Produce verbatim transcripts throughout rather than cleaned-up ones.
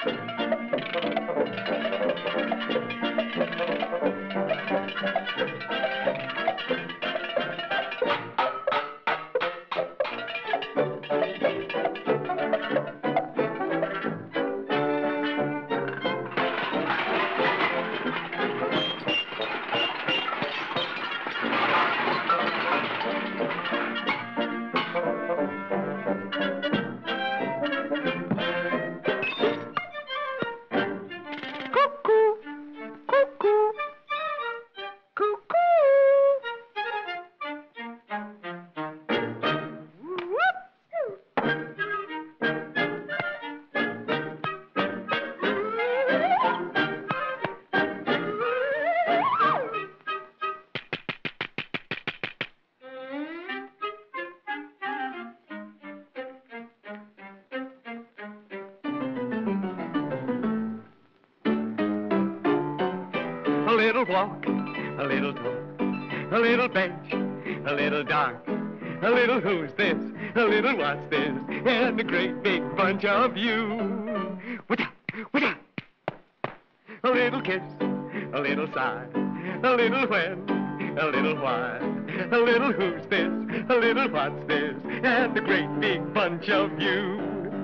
A little walk, a little talk, a little bench, a little dark, a little who's this, a little what's this, and a great big bunch of you. What's up, what's up? A little kiss, a little sigh, a little when, a little why, a little who's this, a little what's this, and a great big bunch of you.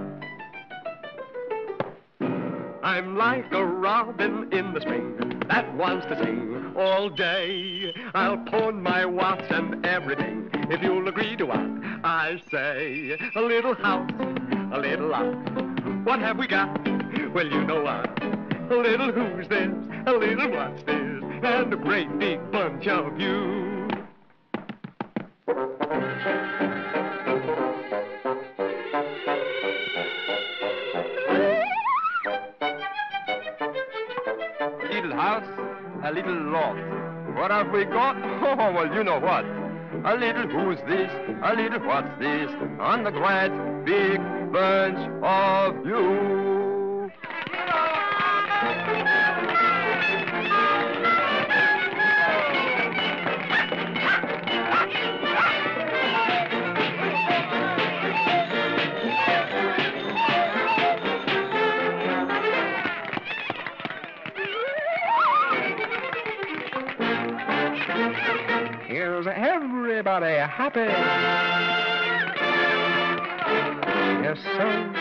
I'm like a robin in the spring that wants to sing all day. I'll pawn my watch and everything if you'll agree to what I say. A little house, a little lot. What have we got? Well, you know what. A little who's this, a little what's this, and a great big bunch of you. A little lot. What have we got? Oh, well, you know what. A little who's this, a little what's this, and a great big bunch of you. Here's everybody happy. Yes, sir.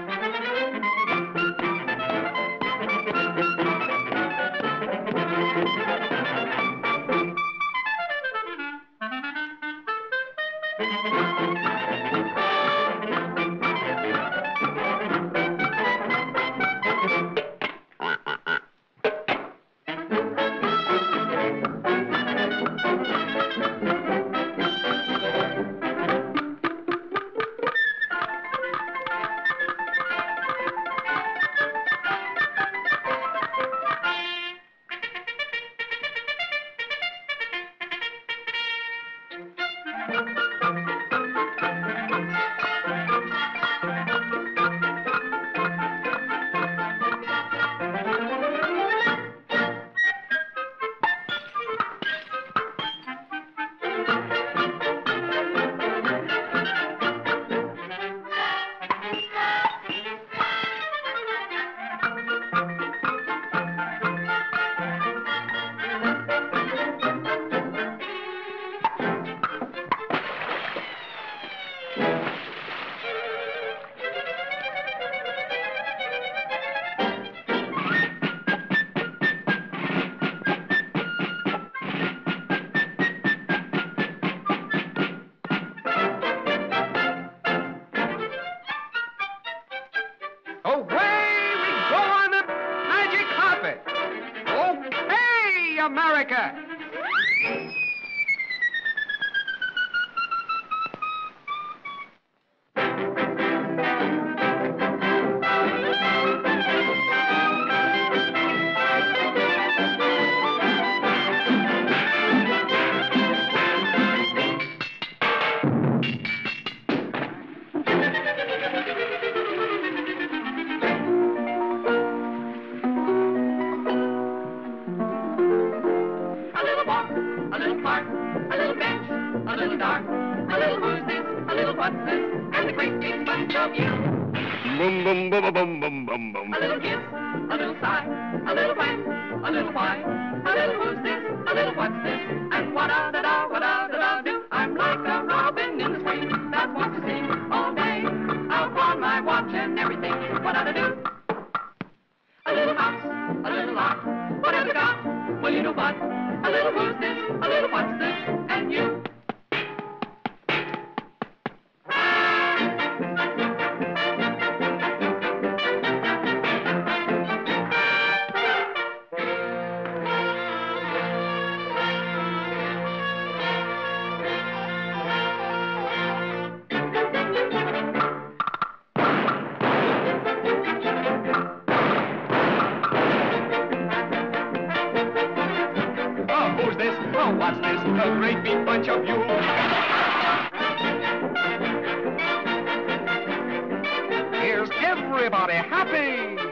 America! A little who's this, a little what's this, and a great big bunch of you. Boom, boom, boom, boom, boom, boom, boom. A little kiss, a little sigh, a little when, a little why, a little who's this, a little what's this, and what-a-da-da, what-a-da-da do. I'm like a robin in the spring that wants to sing all day. I'll pawn my watch and everything, what-a-da-do. A little mouse, a little lark, what have you got? Well, you know what? A little who's this, a little what's this, and you. Who's this? Oh, what's this? A great big bunch of you. Here's everybody happy.